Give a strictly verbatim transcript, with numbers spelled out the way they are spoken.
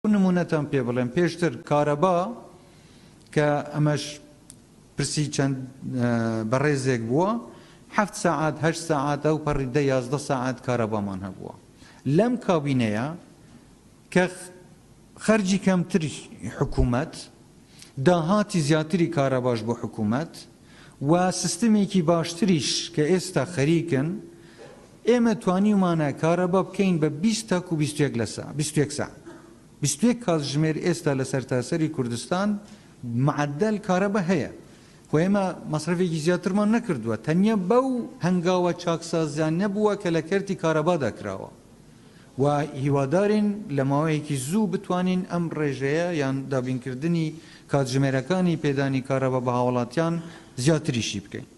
نمونەتان پێ بڵێم پێشتر کارەبا کە ئەمەش پرسی چەند بەڕێزێک بووە حەفت ساعات هەشت ساعات ئەو پەڕی دە یازدە ساعات کارەبامان هەبووە لەم کابینەیە کە خەرجی کەمتری حکوومەت داهاتی زیاتری کارەباش بۆ حکوومەت و سیستمێکی باشتریش کە ئێستا خەریکن ئێمە توانیمانە کارەبا بکەین بە بیست تاک و بیست و یەک لە ساعە بیست و یەک ساعە بیست و یەک کاتژمێر ئێستا لە سەرتاسەری کوردستان معدل کارەبا هەیە خۆ ئێمە مەسرفێکی زیاترمان نەکردووە تەنیا بەو هەنگاوە چاکسازیان نەبووە کە لە کەرتی کارەبادا کراوە و هیوادارین لە ماوەیەکی زوو بتوانین ئەم ڕێژەیە یان دابینکردنی کاتژمێرەکانی پێدانی کارەبا بە هاوڵاتیان زیاتریشی بکەین.